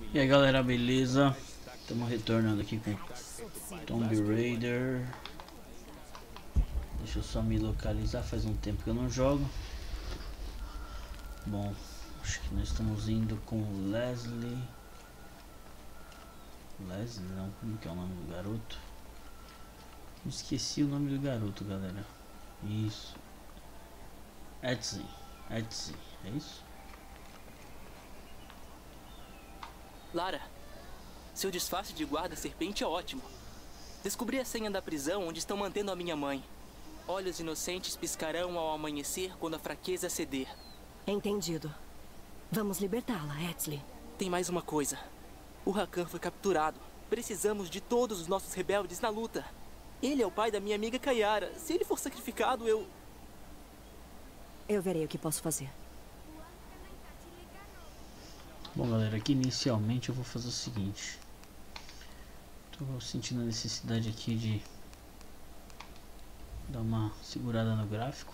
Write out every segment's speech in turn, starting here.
E aí galera, beleza? Estamos retornando aqui com Tomb Raider. Deixa eu só me localizar, faz um tempo que eu não jogo. Bom, acho que nós estamos indo com Leslie. Leslie não, como que é o nome do garoto? Esqueci o nome do garoto, galera. Isso. Ezio, é isso? Lara, seu disfarce de guarda-serpente é ótimo. Descobri a senha da prisão onde estão mantendo a minha mãe. Olhos inocentes piscarão ao amanhecer quando a fraqueza ceder. Entendido. Vamos libertá-la, Ezli. Tem mais uma coisa. O Rakan foi capturado. Precisamos de todos os nossos rebeldes na luta. Ele é o pai da minha amiga Kayara. Se ele for sacrificado, eu verei o que posso fazer. Bom galera, aqui inicialmente eu vou fazer o seguinte. Tô sentindo a necessidade aqui de dar uma segurada no gráfico.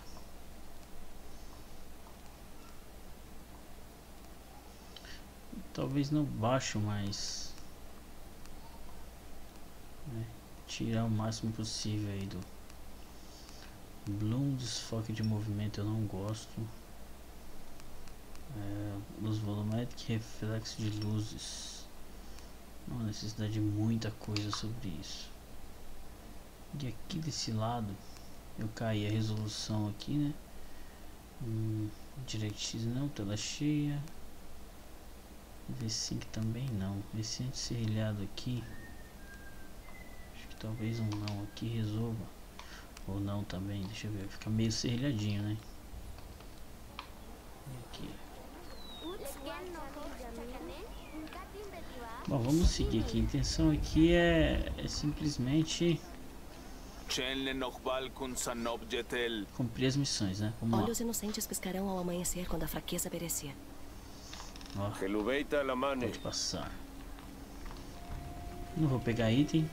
Talvez não baixo, mas tirar o máximo possível aí do bloom, desfoque de movimento eu não gosto. Luz volumétrica e reflexo de luzes. Não há necessidade de muita coisa sobre isso. E aqui desse lado eu caí a resolução aqui, né? DirectX não, tela cheia. V5 também não. Esse anti-serrilhado aqui, acho que talvez um não aqui resolva. Ou não também, deixa eu ver, fica meio serrilhadinho, né? E aqui. Bom, vamos seguir aqui. A intenção aqui é simplesmente cumprir as missões, né? Vamos Olhos lá. inocentes piscarão ao amanhecer quando a fraqueza perecer. Ó, pode passar. Não vou pegar item.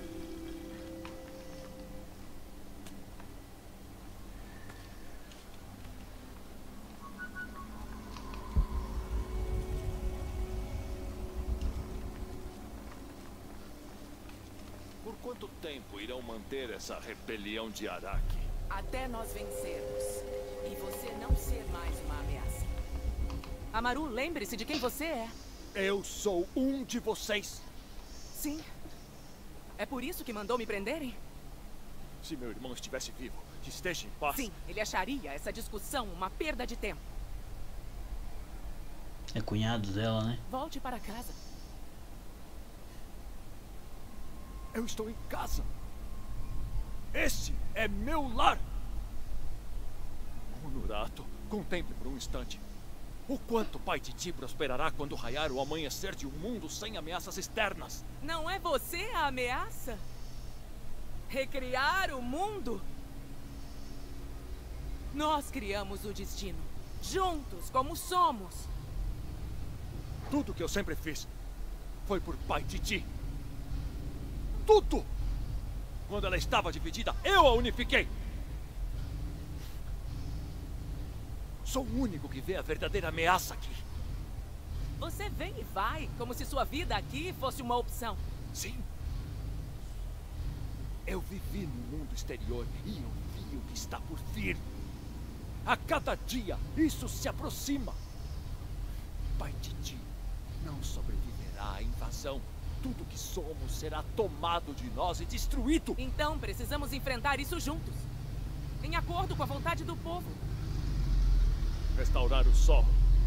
Por quanto tempo irão manter essa rebelião de Araki? Até nós vencermos. E você não ser mais uma ameaça. Amaru, lembre-se de quem você é. Eu sou um de vocês. Sim. É por isso que mandou me prenderem? Se meu irmão estivesse vivo, esteja em paz. Sim, ele acharia essa discussão uma perda de tempo. É cunhado dela, né? Volte para casa. Eu estou em casa. Este é meu lar. Honorato, contemple por um instante. O quanto Pai Titi prosperará quando raiar o amanhecer de um mundo sem ameaças externas. Não é você a ameaça? Recriar o mundo? Nós criamos o destino. Juntos, como somos. Tudo que eu sempre fiz foi por Pai Titi. Tudo! Quando ela estava dividida, eu a unifiquei. Sou o único que vê a verdadeira ameaça aqui. Você vem e vai, como se sua vida aqui fosse uma opção. Sim. Eu vivi no mundo exterior e eu vi o que está por vir. A cada dia, isso se aproxima. Pai Titi não sobreviverá à invasão. Tudo que somos será tomado de nós e destruído. Então precisamos enfrentar isso juntos. Em acordo com a vontade do povo. Restaurar o sol.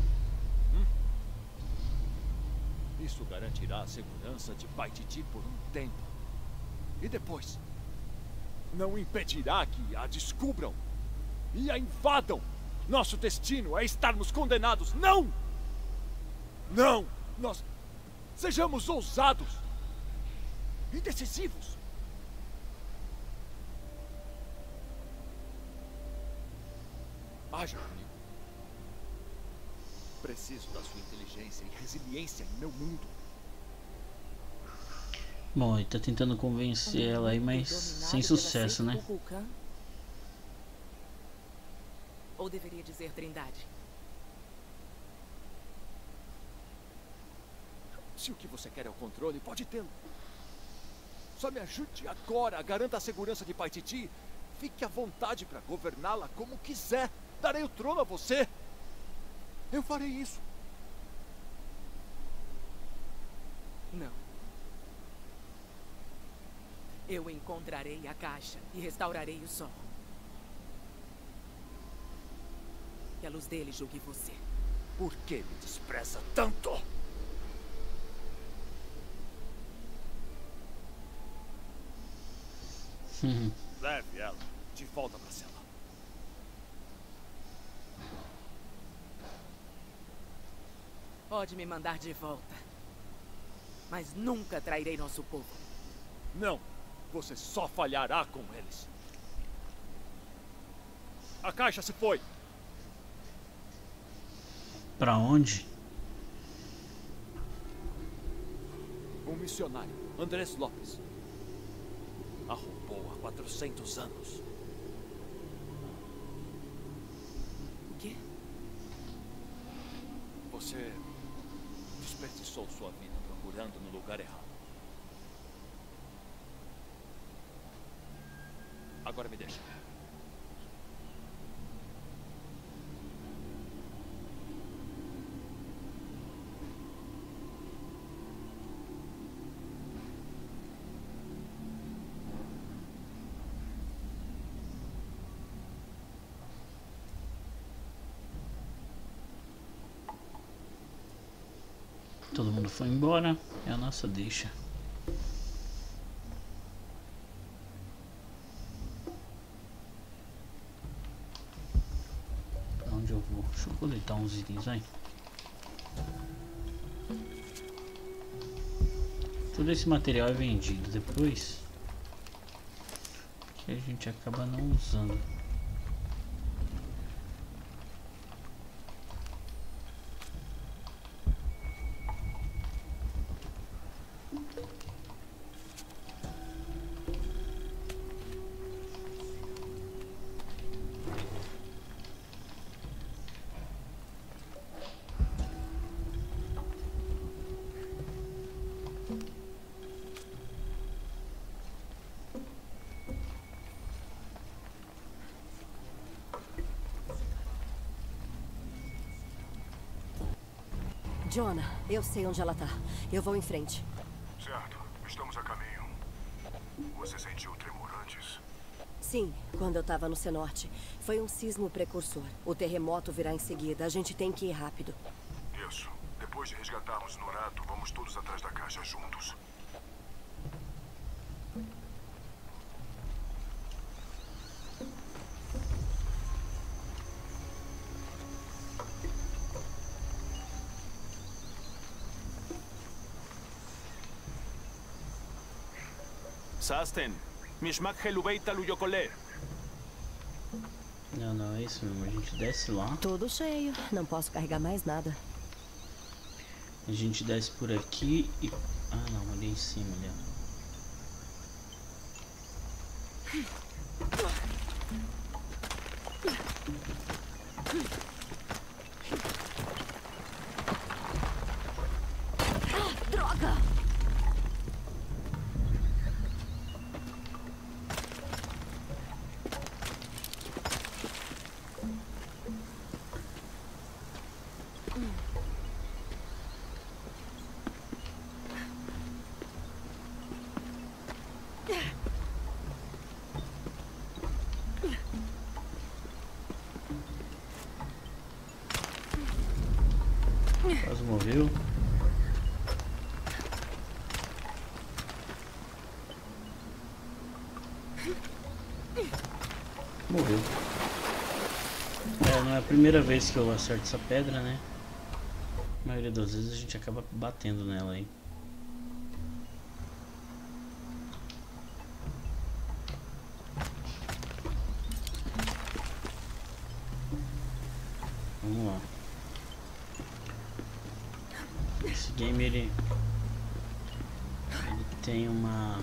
Isso garantirá a segurança de Pai Titi por um tempo. E depois, não impedirá que a descubram e a invadam. Nosso destino é estarmos condenados. Não! Não! Nós sejamos ousados e decisivos. Haja comigo. Preciso da sua inteligência e resiliência em meu mundo. Bom, ele tá tentando convencer ela aí, mas sem sucesso, né? Ou deveria dizer Trindade? Se o que você quer é o controle, pode tê-lo. Só me ajude agora, garanta a segurança de Paititi. Fique à vontade para governá-la como quiser. Darei o trono a você. Eu farei isso. Não. Eu encontrarei a caixa e restaurarei o sol. Que a luz dele julgue você. Por que me despreza tanto? Leve ela de volta pra cela. Pode me mandar de volta. Mas nunca trairei nosso povo. Não, você só falhará com eles. A caixa se foi. Pra onde? Um missionário, Andrés Lopes, a roubou há 400 anos. O quê? Você desperdiçou sua vida procurando no lugar errado. Agora me deixa. Todo mundo foi embora, é a nossa deixa. Pra onde eu vou? Deixa eu coletar uns itens, vai. Todo esse material é vendido depois, que a gente acaba não usando. Jonah, eu sei onde ela tá. Eu vou em frente. Certo, estamos a caminho. Você sentiu o tremor antes? Sim, quando eu tava no Cenote. Foi um sismo precursor. O terremoto virá em seguida. A gente tem que ir rápido. Isso. Depois de resgatarmos Norato, vamos todos atrás da caixa juntos. Sasten, Mishmak Helubeit Aluyokole. Não, é isso mesmo. A gente desce lá. Tudo cheio. Não posso carregar mais nada. A gente desce por aqui e... Ah, não, ali em cima, ali, Ah, droga! quase morreu. Morreu. Não é a primeira vez que eu acerto essa pedra, né? A maioria das vezes a gente acaba batendo nela aí. Vamos lá. Esse game ele tem uma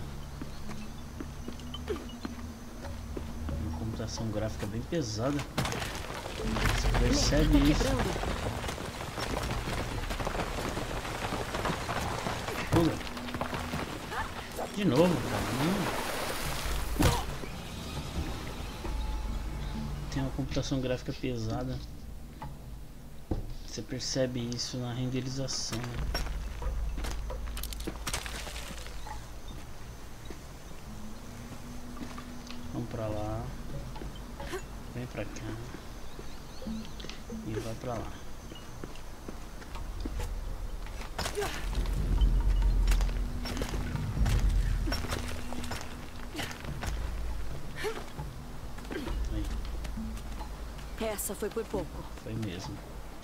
computação gráfica bem pesada. Você percebe isso? fuga. De novo, cara. Tem uma computação gráfica pesada. Você percebe isso na renderização. Vamos pra lá. Vem pra cá. E vai pra lá. Aí. Essa foi por pouco. Foi mesmo.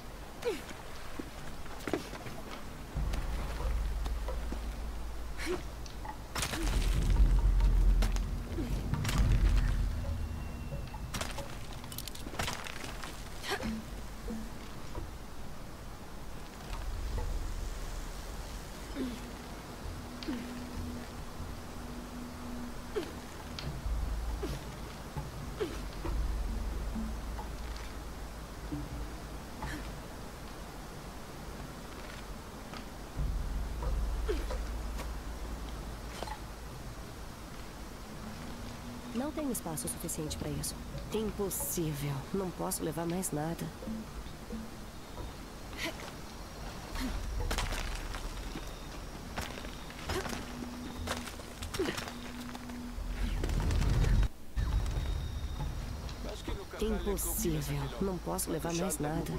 Não tenho espaço suficiente para isso. Impossível. Não posso levar mais nada. Impossível. Não posso levar mais nada.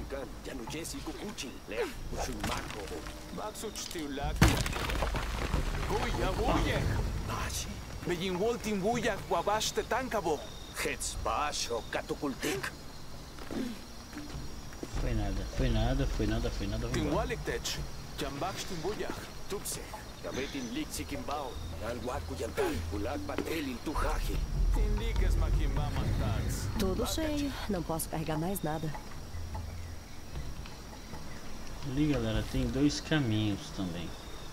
Begin Waltin Buyak Wabash Tetankabo. Hetsbash o Katukultik. Foi nada, foi nada, foi nada, foi nada. Tinwaliktech. Jambax Timbuyak. Tupse. Gabetin Lixikimbao. Alwakuyantan. Ulak Batelin Tuhaji. Tindikes Makimbama Tats. Tudo cheio. Não posso carregar mais nada. Ali, galera, tem dois caminhos também.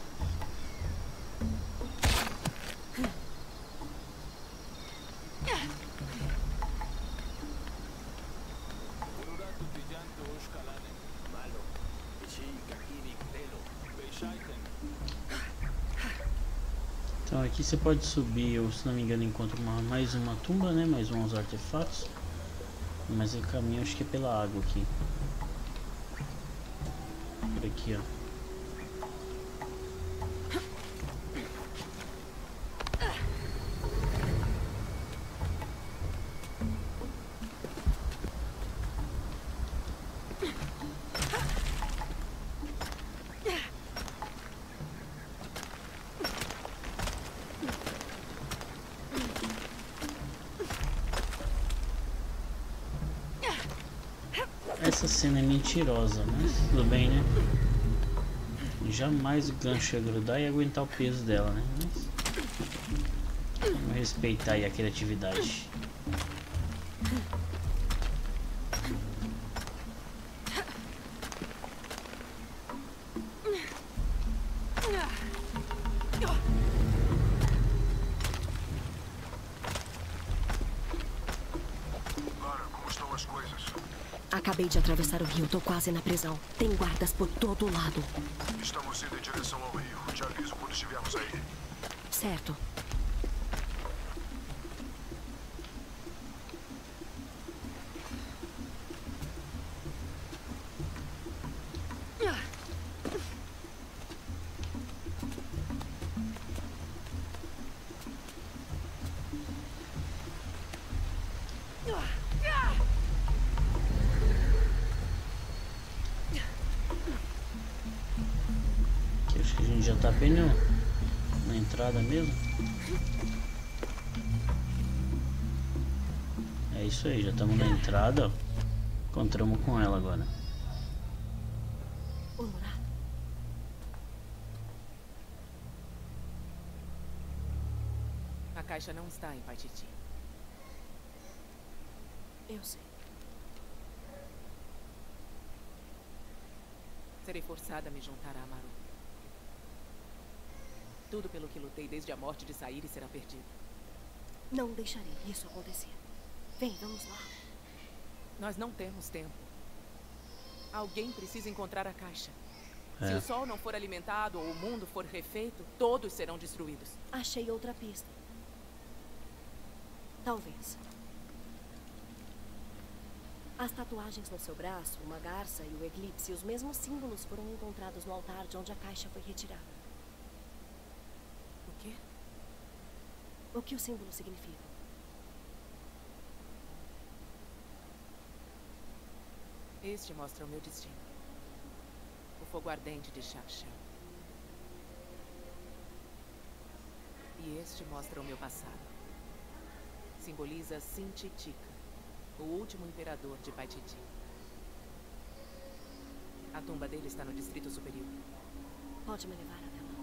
Então aqui você pode subir, eu se não me engano encontro mais uma tumba, né? Mais uns artefatos. Mas o caminho acho que é pela água aqui. Por aqui, ó. Essa cena é mentirosa, mas tudo bem, né? Jamais o gancho ia grudar e aguentar o peso dela, né? Mas vamos respeitar aí a criatividade. Acabei de atravessar o rio, tô quase na prisão. Tem guardas por todo lado. Estamos indo em direção ao rio. Te aviso quando estivermos aí. Certo. Já tá bem na entrada mesmo. É isso aí, já estamos na entrada, ó. Encontramos com ela agora. A caixa não está em Paititi. Eu sei. Serei forçada a me juntar a Amaru. Tudo pelo que lutei desde a morte de Sair e será perdido. Não deixarei isso acontecer. Vem, vamos lá. Nós não temos tempo. Alguém precisa encontrar a caixa. Se o sol não for alimentado ou o mundo for refeito, todos serão destruídos. Achei outra pista. Talvez. As tatuagens no seu braço, uma garça e o eclipse, os mesmos símbolos foram encontrados no altar de onde a caixa foi retirada. O quê? O que o símbolo significa? Este mostra o meu destino. O fogo ardente de Shang-Chi. E este mostra o meu passado. Simboliza Sintitica, o último imperador de Paititi. A tumba dele está no Distrito Superior. Pode me levar até lá.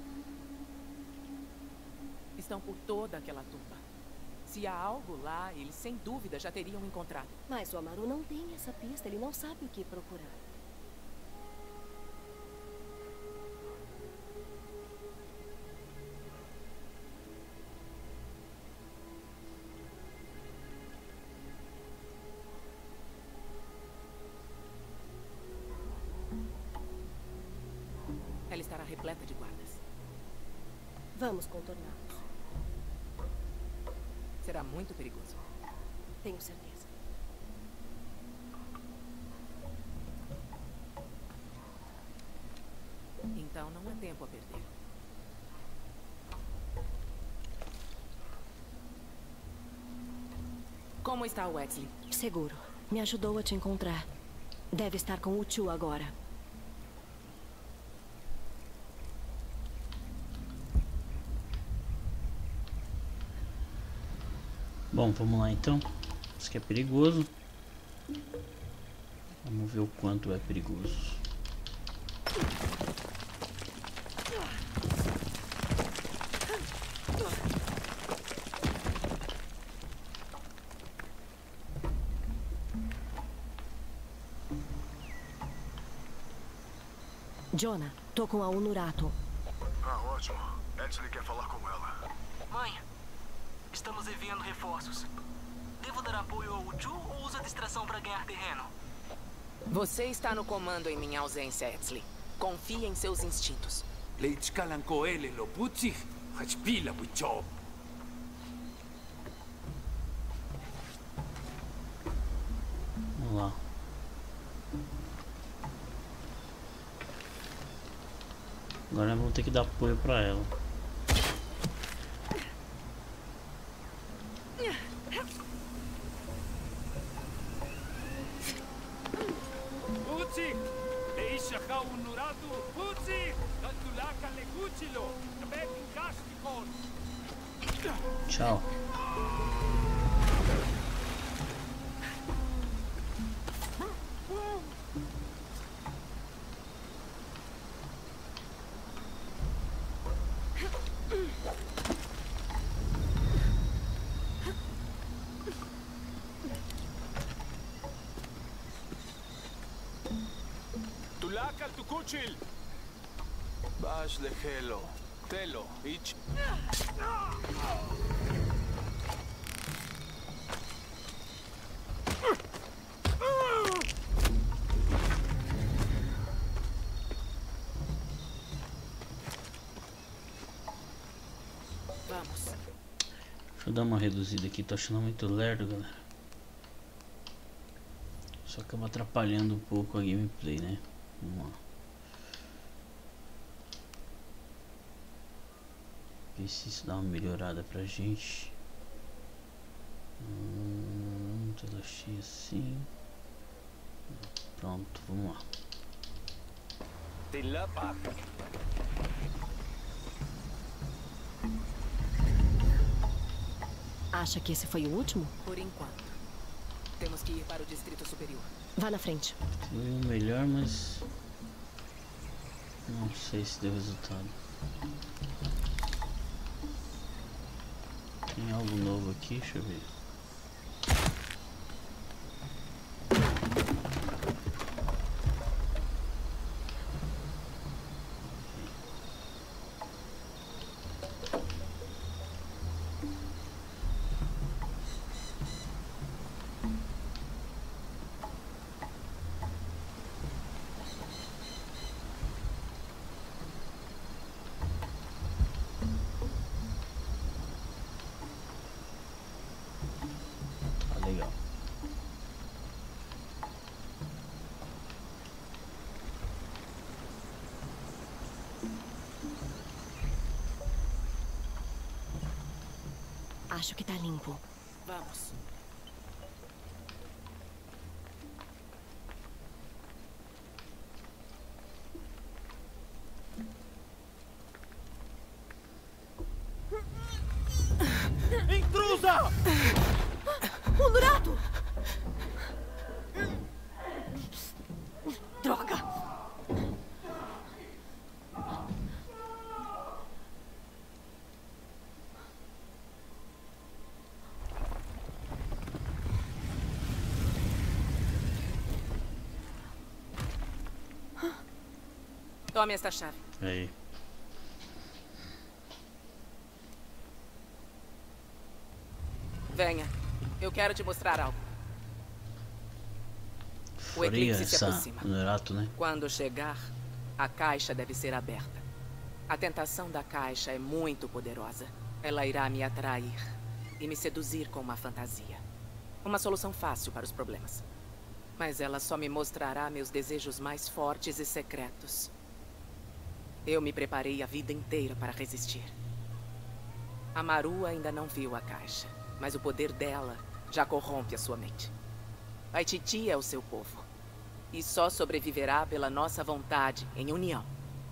Estão por toda aquela tumba. Se há algo lá, eles sem dúvida já teriam encontrado. Mas o Amaru não tem essa pista, ele não sabe o que procurar. Ela estará repleta de guardas. Vamos contorná-los. Será muito perigoso. Tenho certeza. Então não há tempo a perder. Como está o Wexley? Seguro. Me ajudou a te encontrar. Deve estar com o Chu agora. Bom, vamos lá então. Isso aqui é perigoso. Vamos ver o quanto é perigoso. Jonah, tô com a Unurato. Ah, ótimo. Edsley quer falar com ela. Mãe, estamos enviando reforços. Devo dar apoio ao Uchu ou usa distração para ganhar terreno? Você está no comando em minha ausência, Edsley. Confie em seus instintos. Leitskalan koele lo putzig, hachpila buicho. Vamos lá. Agora vamos ter que dar apoio pra ela. Putzig! Eishaka unuratu Putzig! Kaltulaka lekuchilo! Kabek kastikon! Tchau. Tulaka tukuchil. Bash lehelo. Telo. Ich. Vamos. Deixa eu dar uma reduzida aqui, tô achando muito lerdo, galera. Só acaba atrapalhando um pouco a gameplay, né? Vamos lá. Ver se isso dá uma melhorada pra gente. Tela cheia assim. Pronto, vamos lá. Tilapa. Acha que esse foi o último? Por enquanto. Temos que ir para o Distrito Superior. Vá na frente. Foi o melhor, mas não sei se deu resultado. Tem algo novo aqui, deixa eu ver. Acho que tá limpo. Vamos. Intrusa! O Nurato! Droga! Tome esta chave. Aí. Venha. Eu quero te mostrar algo. O Faria eclipse se essa aproxima. Nurato, né? Quando chegar, a caixa deve ser aberta. A tentação da caixa é muito poderosa. Ela irá me atrair e me seduzir com uma fantasia. Uma solução fácil para os problemas. Mas ela só me mostrará meus desejos mais fortes e secretos. Eu me preparei a vida inteira para resistir. A Maru ainda não viu a caixa, mas o poder dela já corrompe a sua mente. Paititi é o seu povo. E só sobreviverá pela nossa vontade, em união.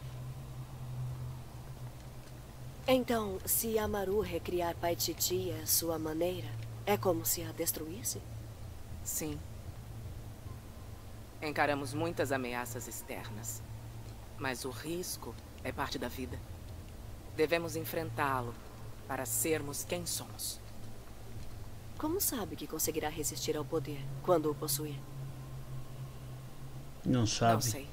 Então, se a Maru recriar Paititi à sua maneira, é como se a destruísse? Sim. Encaramos muitas ameaças externas. Mas o risco é parte da vida. Devemos enfrentá-lo para sermos quem somos. Como sabe que conseguirá resistir ao poder quando o possuir? Não sabe. Não sei.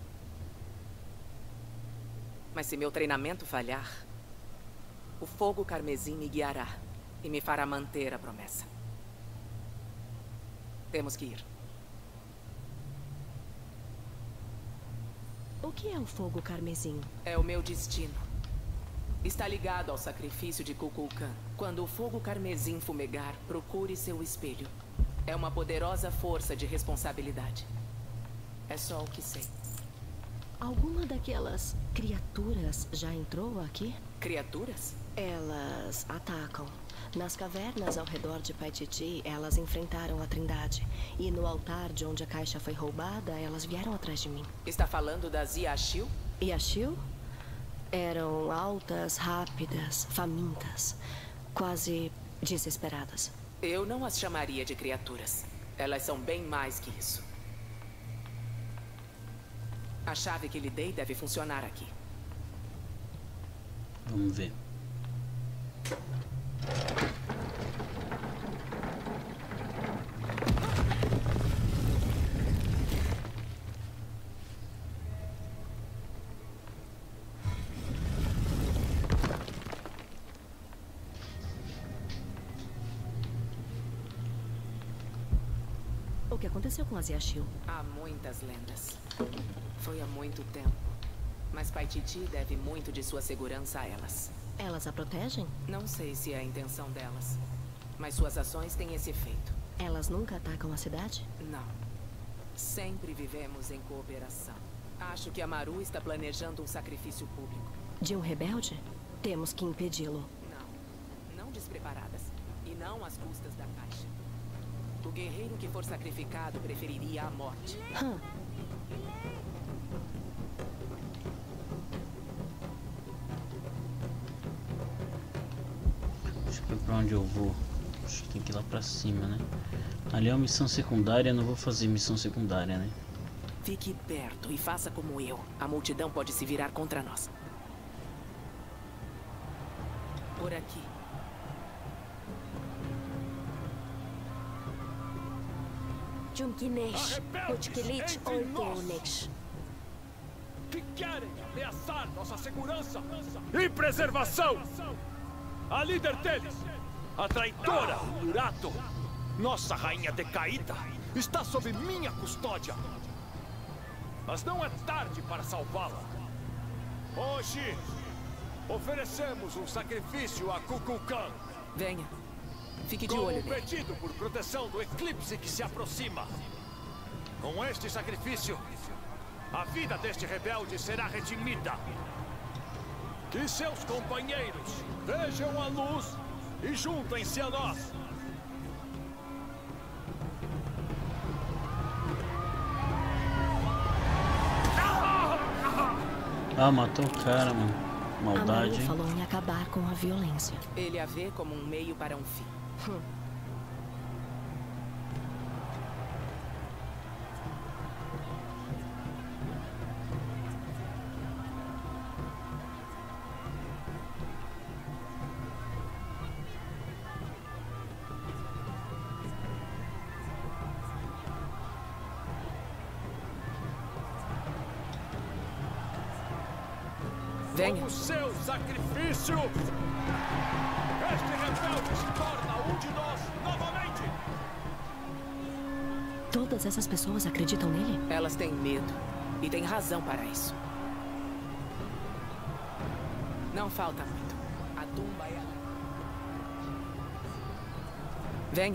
Mas se meu treinamento falhar, o fogo carmesim me guiará e me fará manter a promessa. Temos que ir. O que é o fogo carmesim? É o meu destino. Está ligado ao sacrifício de Kukulkan. Quando o fogo carmesim fumegar, procure seu espelho. É uma poderosa força de responsabilidade. É só o que sei. Alguma daquelas criaturas já entrou aqui? Criaturas? Elas atacam. Nas cavernas ao redor de Paititi, elas enfrentaram a Trindade. E no altar de onde a caixa foi roubada, elas vieram atrás de mim. Está falando das Yashil? Yashil? Eram altas, rápidas, famintas. Quase desesperadas. Eu não as chamaria de criaturas. Elas são bem mais que isso. A chave que lhe dei deve funcionar aqui. Vamos ver. O que aconteceu com as Yashil? Há muitas lendas. Foi há muito tempo. Mas Paititi deve muito de sua segurança a elas. Elas a protegem? Não sei se é a intenção delas. Mas suas ações têm esse efeito. Elas nunca atacam a cidade? Não. Sempre vivemos em cooperação. Acho que a Maru está planejando um sacrifício público. De um rebelde? Temos que impedi-lo. Não. Não despreparadas. E não às custas da caixa. O guerreiro que for sacrificado preferiria a morte. Deixa eu ver pra onde eu vou. Acho que tem que ir lá pra cima, né? Ali é uma missão secundária, não vou fazer missão secundária, né? Fique perto e faça como eu. A multidão pode se virar contra nós. Por aqui. Há rebeldes entre nós que querem ameaçar nossa segurança e preservação. A líder deles, a traidora Nurato, nossa rainha decaída, está sob minha custódia. Mas não é tarde para salvá-la. Hoje, oferecemos um sacrifício a Kukulkan. Venha. Fique de Com olho um nele. pedido por proteção do eclipse que se aproxima. Com este sacrifício, a vida deste rebelde será redimida. Que seus companheiros vejam a luz e juntem-se a nós. Ah, matou o cara, mano. Maldade, Amaru hein? falou em acabar com a violência. Ele a vê como um meio para um fim. Venha. O seu sacrifício, este rebelde se torna um de nós novamente. Todas essas pessoas acreditam nele? Elas têm medo. E têm razão para isso. Não falta muito. A tumba é ali. Venha.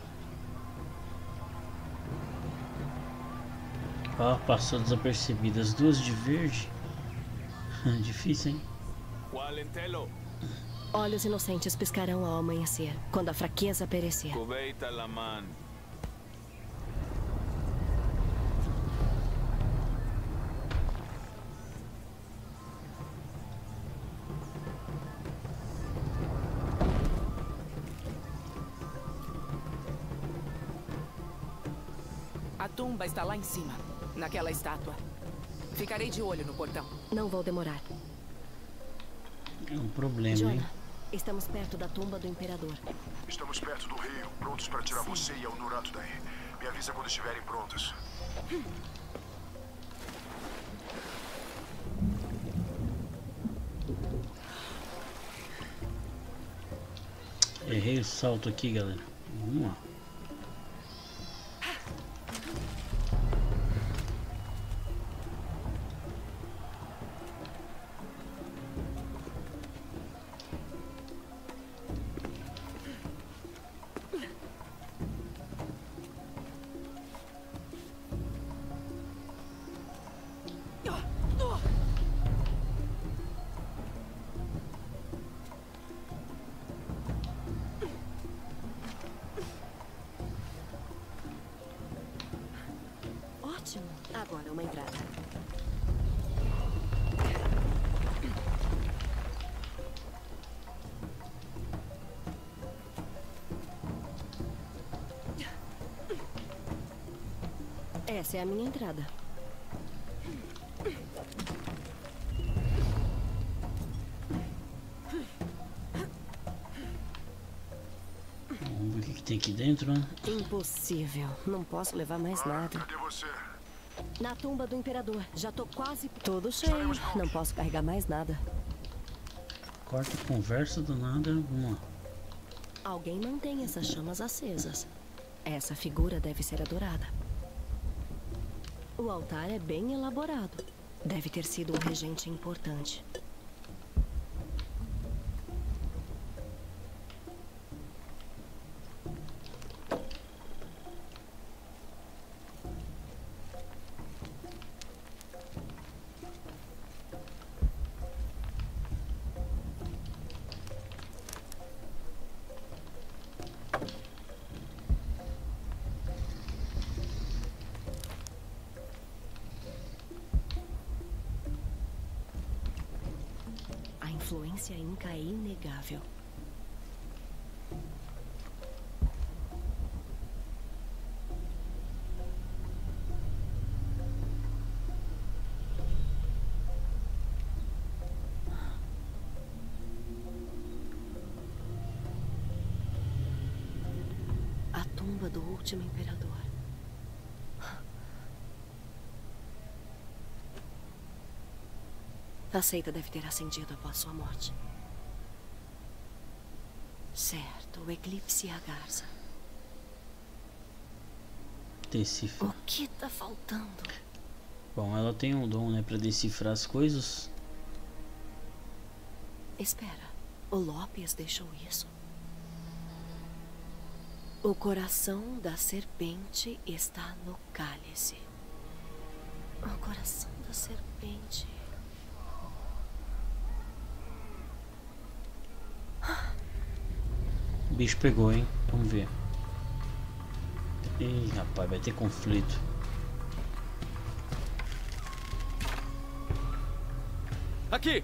Ó, passou desapercebida. As duas de verde. Difícil, hein? Qualentelo, Olhos inocentes piscarão ao amanhecer, quando a fraqueza perecer. Kubeita Laman. A tumba está lá em cima, naquela estátua. Ficarei de olho no portão. Não vou demorar. É um problema, hein? Jonah, estamos perto da tumba do imperador. Estamos perto do rio, prontos para tirar você e a Unuratu daí. Me avisa quando estiverem prontos. Errei o salto aqui, galera. Vamos lá. Ótimo. Agora uma entrada. Essa é a minha entrada. Vamos ver o que tem aqui dentro, né? Impossível. Não posso levar mais nada. Cadê você? Na tumba do imperador. Já tô quase tudo cheio. Não posso carregar mais nada. Corta a conversa do nada. Vamos lá. Alguém mantém essas chamas acesas. Essa figura deve ser adorada. O altar é bem elaborado. Deve ter sido um regente importante. A influência inca é inegável. A tumba do último imperador. A seita deve ter ascendido após sua morte. Certo, o eclipse e a garça. Decifra. O que tá faltando? Bom, ela tem um dom, né, pra decifrar as coisas. Espera, o Lopes deixou isso? O coração da serpente está no cálice. O coração da serpente. bicho pegou, hein? Vamos ver. Ih, rapaz, vai ter conflito. Aqui!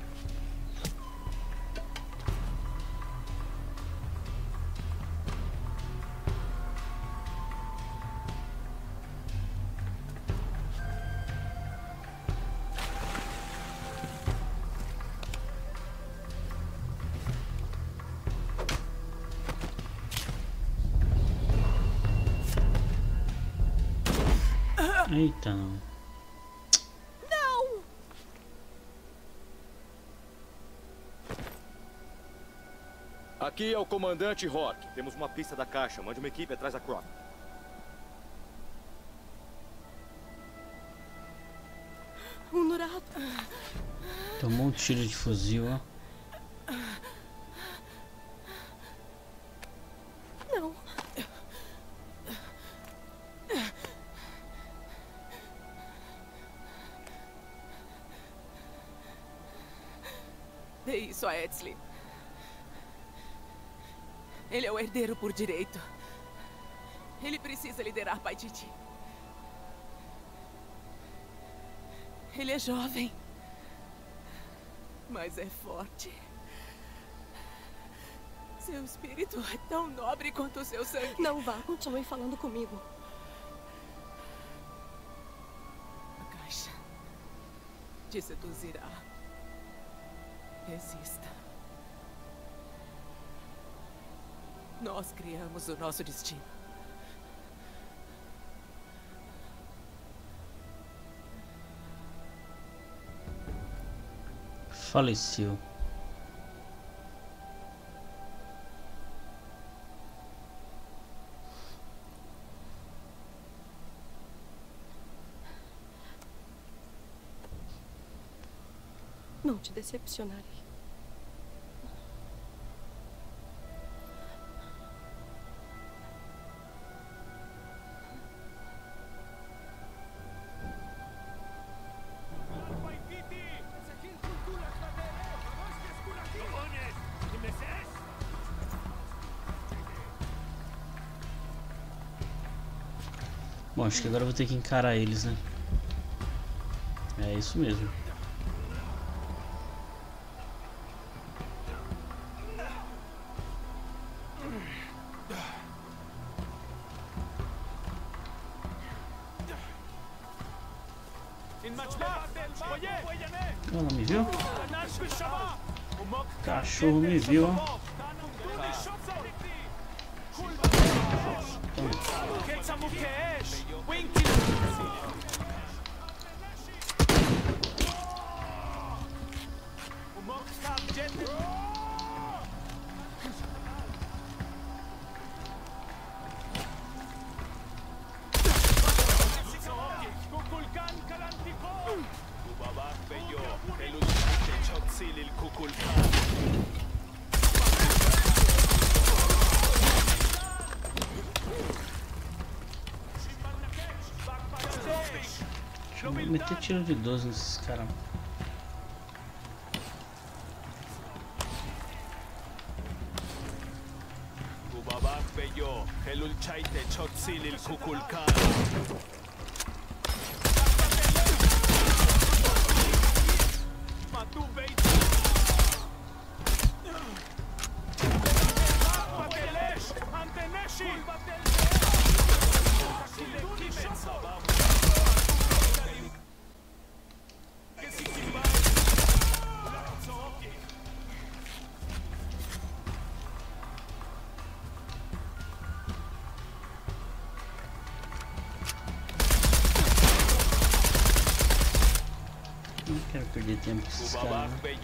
Eita, não. Não! Aqui é o comandante Rock. Temos uma pista da caixa. Mande uma equipe atrás da Croc. O Nurato. Tomou um tiro de fuzil, ó. Não. Dê isso a Edsley. Ele é o herdeiro por direito. Ele precisa liderar Paititi. Ele é jovem, mas é forte. Seu espírito é tão nobre quanto o seu sangue. Não vá, continue falando comigo. A caixa te seduzirá. Resista. Nós criamos o nosso destino. Faleceu. Não te decepcionarei. Bom, acho que agora eu vou ter que encarar eles, né? É isso mesmo. Ela me viu? Cachorro me viu, ó. Deixa eu meter tiro de 12 nesses caras. Não quero perder tempo com esses caras, né?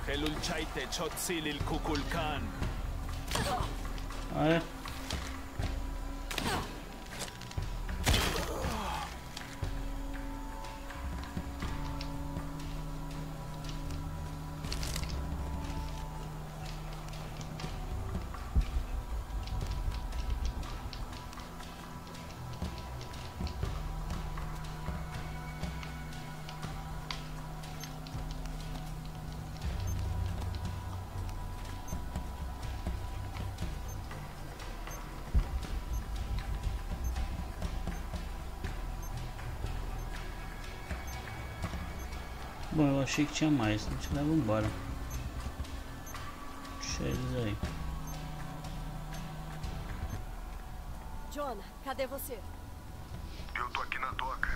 Ah, é? Bom, eu achei que tinha mais, a gente leva embora. Deixa eles aí. Jonah, cadê você? Eu tô aqui na doca.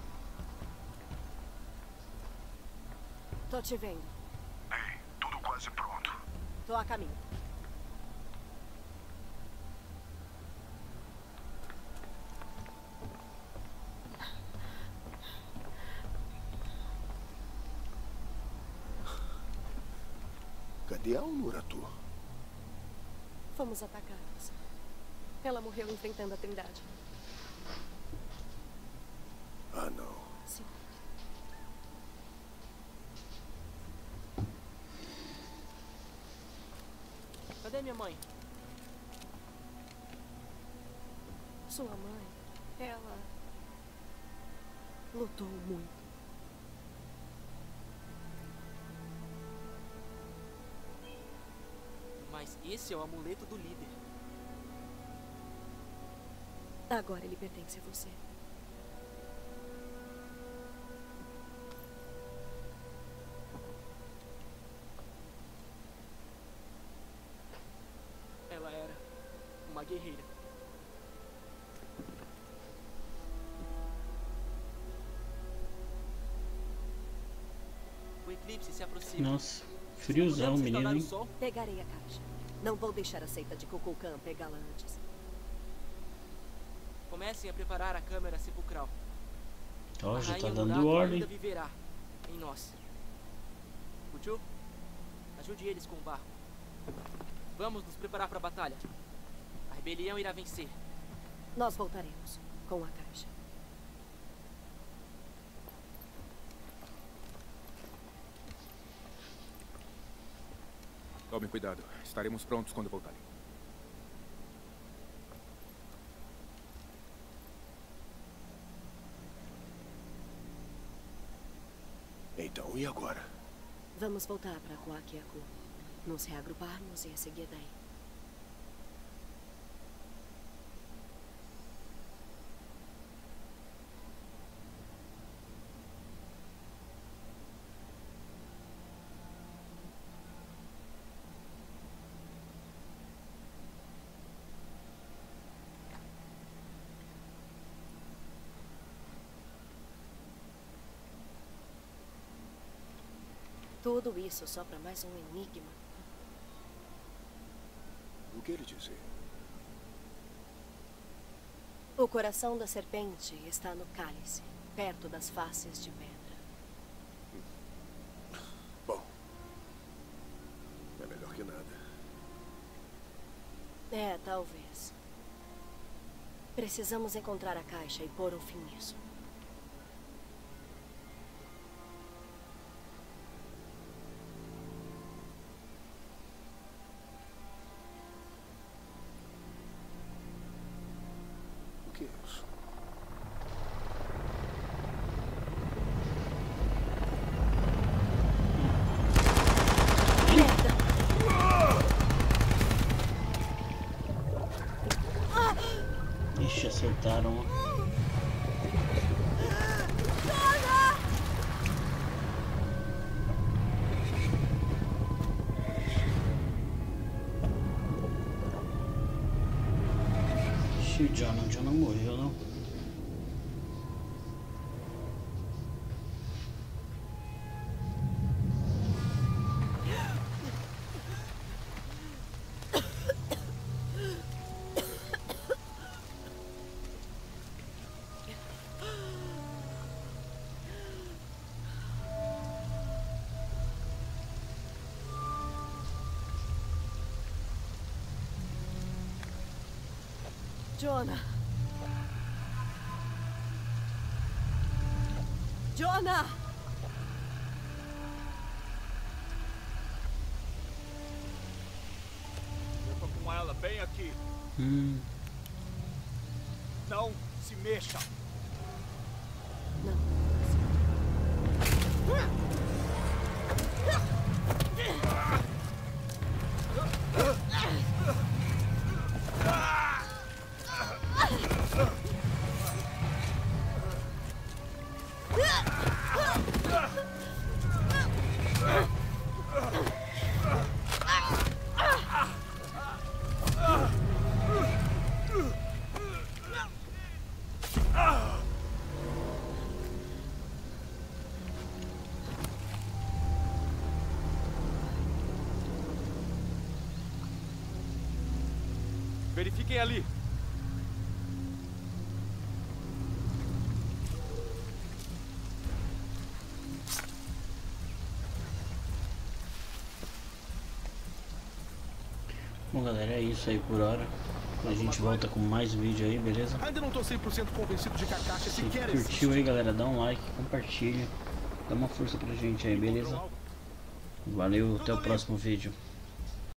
Tô te vendo. Ei, tudo quase pronto. Tô a caminho. Cadê a Unuratu? Fomos atacados. Ela morreu enfrentando a Trindade. Ah, não. Sim. Cadê minha mãe? Sua mãe, ela lutou muito. Mas esse é o amuleto do líder. Agora ele pertence a você. Ela era uma guerreira. O eclipse se aproxima. Nossa, friozão, Podemos menino, restaurar hein? o sol? Pegarei a caixa. Não vou deixar a seita de Kukulkan pegá-la antes. Comecem a preparar a câmara sepulcral. Ó, A já tá rainha dando Nuratu ordem. ainda viverá em nós. Uchu, ajude eles com o barco. Vamos nos preparar para a batalha. A rebelião irá vencer. Nós voltaremos com a caixa. Tome cuidado. Estaremos prontos quando voltarem. Então, e agora? Vamos voltar para Koakiaku. Nos reagruparmos e a seguir daí. Tudo isso só para mais um enigma. O que ele disse? O coração da serpente está no cálice, perto das faces de pedra. Bom, é melhor que nada. É, talvez. Precisamos encontrar a caixa e pôr um fim nisso. O que é isso? Ixi, acertaram. Ixi, o Jonah morreu, não? Jonah! Jonah! Eu tô com ela bem aqui. Não se mexa. Não. Verifiquem ali. Bom, galera, é isso aí por hora. A gente volta com mais vídeo aí, beleza? Ainda não tô 100% convencido de que a caixa Se sequer curtiu aí, galera, dá um like, compartilha, dá uma força pra gente aí, beleza? Valeu, até o próximo vídeo.